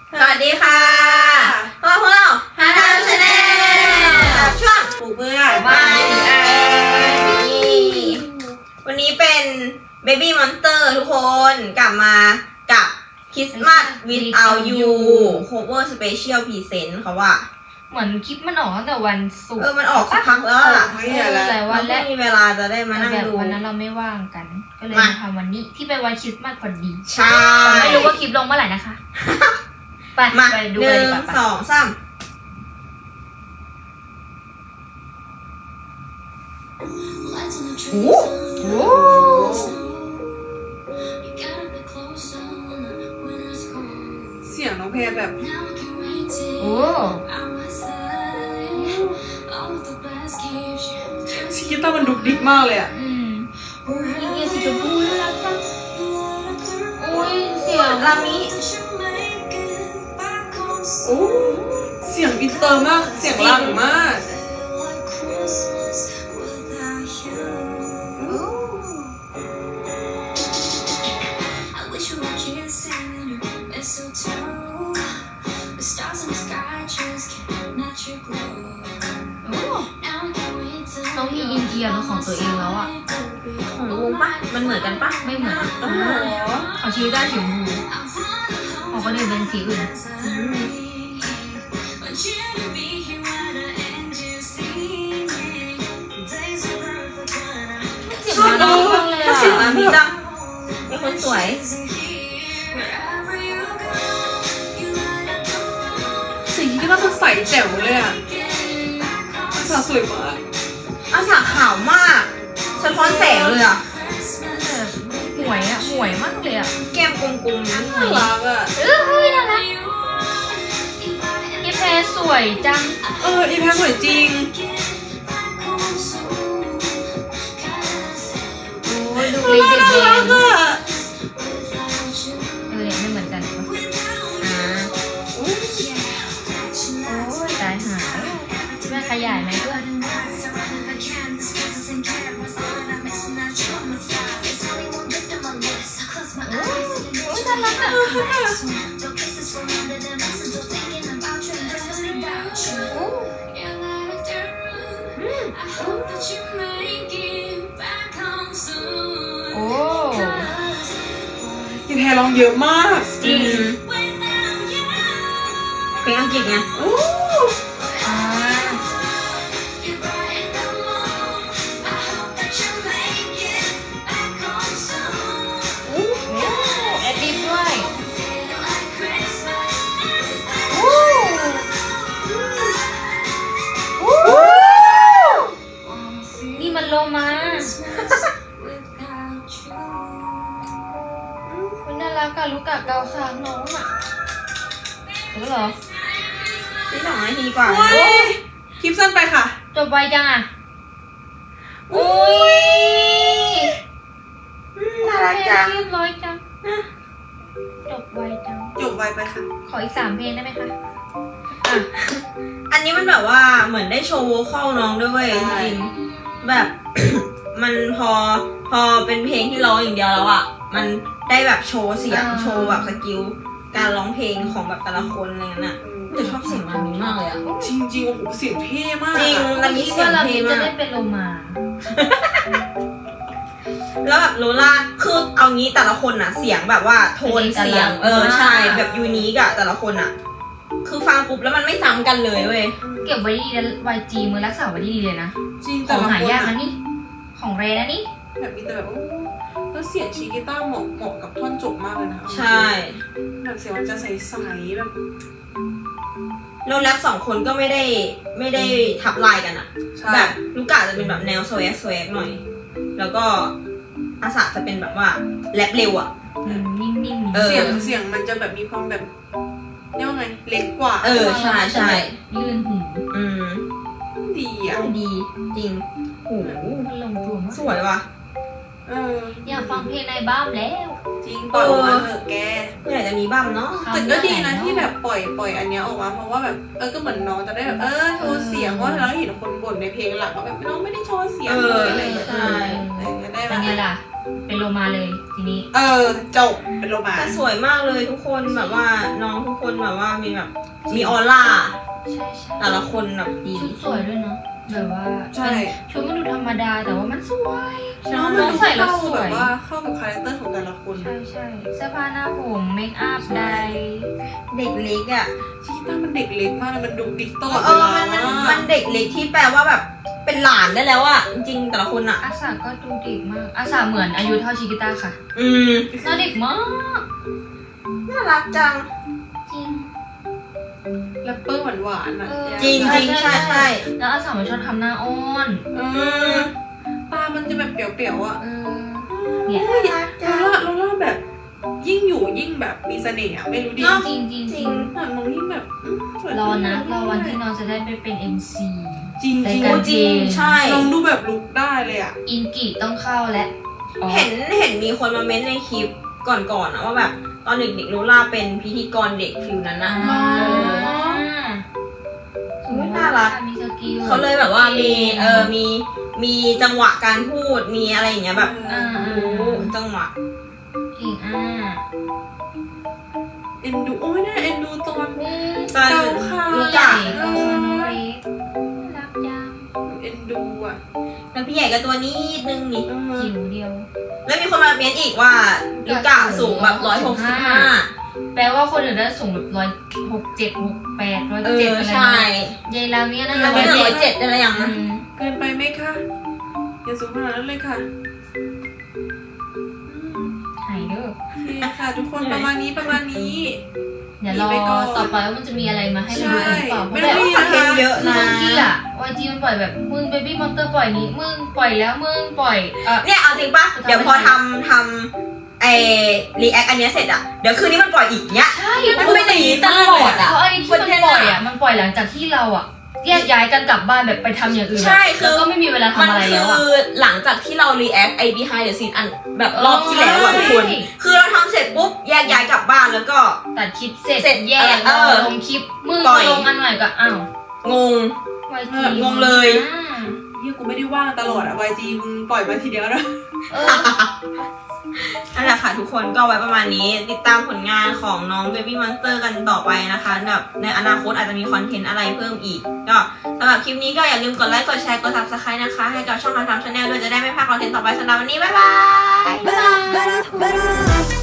สวัสดีค่ะพวกเราฮาทามชาแนลกับช่วงปลูกเพื่อนบ้านวันนี้เป็น Baby Monster ทุกคนกลับมากับ Christmas Without You Cover Special Present เขาว่าเหมือนคลิปมันออกตั้งแต่วันศุกร์มันออกสักพักแล้วล่ะแต่วันแรกมีเวลาจะได้มานั่งดูวันนั้นเราไม่ว่างกันก็เลยมาทำวันนี้ที่เป็นวันคริสต์มาสพอดีใช่ไม่รู้ว่าคลิปลงเมื่อไหร่นะคะไปดูกันดีกว่า1 2 3โอ้เสียงน้องเพลแบบโอ้ชิคกี้พายมันดุกดิกมากเลยอ่ะนี่สีชมพูน่ารักจังโอ้ยเสียงลามิโอ้เสียงอินเตอร์มากเสียงหลังมากน้องมีอินเดียเป็นของตัวเองแล้วอ่ะของวงปะมันเหมือนกันปะไม่เหมือนของชีวิตได้สีชมพูของคนอื่นเป็นสีอื่นเสียงมาดีมากเลยอ่ะเสียงมาดีจังเป็นคนสวยสีที่ว่ามันใสแจ๋วเลยอ่ะสาวสวยมากอาสาขาวมากสะท้อนแสงเลยอ่ะหวยอ่ะหวยมากเลยอ่ะแก้มกลมๆน่ารักอ่ะเฮ้ยน่ารักอีแพรสวยจังอีแพรสวยจริงโอ้ยดูเลยเด็กๆอ่ะเนี่ยไม่เหมือนกันโอ้ยตายหาแม่ขยายไหมเพื่อนโอ้ยน่ารักอ่ะโอ้อีแพรร้องเยอะมากจริงเพลงอังกฤษไงโลมาคุณน่ารักกับลูกกะเกาคางน้องอ่ะเห็นเหรอที่2 นาทีกว่าคลิปสั้นไปค่ะจบไวจังอ่ะโอ้ยน่ารักจังเรียบร้อยจังจบไวจังจบไวไปค่ะขออีก3 เพลงได้ไหมคะอันนี้มันแบบว่าเหมือนได้โชว์โวคอลน้องด้วยเว้ยจริงแบบ มันพอเป็นเพลงที่ร้องอย่างเดียวแล้วอ่ะมันได้แบบโชว์เสียงโชว์แบบสกิลการร้องเพลงของแบบแต่ละคนอะไรเงี้ยน่ะแต่ชอบเสียงลามิมากเลยอ่ะจริงๆโอ้โหเสียงเท่มากจริงลามิเสียงเท่มากจะได้เป็นโลมาแล้วแบบโลล่าคือเอางี้แต่ละคนอ่ะเสียงแบบว่าโทนเสียงใช่แบบยูนิคอะแต่ละคนอ่ะคือฟังปุ๊บแล้วมันไม่ซ้ำกันเลยเว้ยเก็บไว้ดีนะYGมือรักษาไว้ดีเลยนะจริงของหายากนะนี่ของเรนะนี่แบบมีแต่แบบแล้วเสียงชีกีต้าเหมาะกับท่อนจบมากเลยนะใช่แบบเสียงมันจะใสๆแบบแล้วแรป2 คนก็ไม่ได้ทับลายกันอ่ะแบบลูกกะจะเป็นแบบแนวสวกหน่อยแล้วก็อาสาจะเป็นแบบว่าแรปเร็วอ่ะนิ่มๆเสียงมันจะแบบมีความแบบเรียกว่าไงเล็กกว่าใช่ลื่นหูดีอ่ะดีจริงโอ้โหลงตัวมากสวยว่ะอยากฟังเพลงในบ้ามแล้วจริงปล่อยออกมาเถอะแกอยากจะมีบ้ามเนาะแต่ก็ดีนะที่แบบปล่อยอันเนี้ยออกมาเพราะว่าแบบก็เหมือนน้องจะได้แบบโชว์เสียงว่าเราเห็นคนบ่นในเพลงหลักว่าแบบน้องไม่ได้โชว์เสียงเลยอะไรอย่างเงี้ยได้แบบเป็นไงล่ะเป็นโลมาเลยทีนี้จบเป็นโลมาแต่สวยมากเลยทุกคนแบบว่าน้องทุกคนแบบว่ามีแบบมีออร่าใช่แต่ละคนแบบดีชุดสวยด้วยเนาะแบบว่าใช่ชุดมันดูธรรมดาแต่ว่ามันสวยน้องมันดูใส่แล้วเข้าสวแบยบว่าเข้ากับคาแรคเตอร์ของแต่ละคนใช่เสื้อผ้าหน้าผมเมคอัพใดเด็กเล็กอ่ะชิต้ามันเด็กเล็กมากเลยมันดูดิกตลอดเอเวอลามันเด็กเล็กที่แปลว่าแบบเป็นหลานได้แล้วอ่ะจริงๆแต่ละคนอ่ะอาสาก็ดูเด็กมากอาสาเหมือนอายุเท่าชิกิต้าค่ะ น่าเด็กมากน่ารักจังจริงแรปเปอร์หวานๆอ่ะจริงใช่แล้วอาสามันชอบทำหน้าอ้อนตามันจะแบบเปรี้ยวๆอ่ะเนี่ยแล้วแบบยิ่งอยู่ยิ่งแบบมีเสน่ห์อ่ะไม่รู้ดิจริงน้องยิ่งแบบรอวันที่น้องจะได้ไปเป็น MC จริงรายการจริงใช่น้องดูแบบลุกได้เลยอ่ะอินกิต้องเข้าและเห็นมีคนมาเม้นในคลิปก่อนๆนะว่าแบบตอนเด็กๆลูล่าเป็นพิธีกรเด็กฟิวนั้นนะน่ารักมีสกิลเขาเลยแบบว่ามีจังหวะการพูดมีอะไรอย่างเงี้ยแบบรู้จังหวะเก่งเอ็นดูโอ้ยน่าเอ็นดูตอนตอนเกาขาใหญ่น้องเล็กรักจังเอ็นดูอ่ะแล้วพี่ใหญ่ก็ตัวนี้นึงนี่จิ๋วเดียวแล้วมีคนมาเม้นอีกว่าลูกะสูงแบบ165 แปลว่าคนอื่นได้สูงแบบ167 68 107อะไรใช่ยายราเมียนั่นแล้วเป็น107อะไรอย่างนั้นเกินไปไหมคะอย่าสูงขนาดนั้นเลยค่ะหายเด้อโอเคค่ะทุกคนประมาณนี้เดี๋ยวรอต่อไปว่ามันจะมีอะไรมาให้เราดูหรือเปล่าเพไม่ราะได้แบบมีคอนเทนต์เยอะนะบางทีอะYGมันปล่อยแบบมึงเบบี้มอนเตอร์ปล่อยนี้มึงปล่อยแล้วมึงปล่อยเนี่ยเอาจริงปะเดี๋ยวพอทำรีแอคอันเนี้ยเสร็จอะเดี๋ยวคืนนี้มันปล่อยอีกเนี้ยใช่มันเป็นอย่างนี้ตลอดอะเพราะไอ้ที่มันปล่อยอะมันปล่อยหลังจากที่เราอะแยกย้ายกันกลับบ้านแบบไปทำอย่างอื่นใช่คือแล้วก็ไม่มีเวลาทำอะไรแล้วมันอะคือหลังจากที่เรารีแอคbehind the scene อันแบบรอบที่แล้วอะทุกคนใช่คือเราทำเสร็จปุ๊บแยกย้ายกลับบ้านแล้วก็ตัดคลิปเสร็จเสร็จแยกลงคลิปมึงปล่อยลงอันใหม่ก็อ้าวงง YG งงเลยเฮียกูไม่ได้ว่างตลอดอะ YG มึงปล่อยมาทีเดียวนะนั่นแหละค่ะทุกคนก็ไว้ประมาณนี้ติดตามผลงานของน้อง Baby Monster กันต่อไปนะคะแบบในอนาคตอาจจะมีคอนเทนต์อะไรเพิ่มอีกก็สำหรับคลิปนี้ก็อย่าลืมกดไลค์กดแชร์กด Subscribe นะคะให้กับช่องทำชาแนลด้วยจะได้ไม่พลาดคอนเทนต์ต่อไปสำหรับวันนี้บ๊ายบาย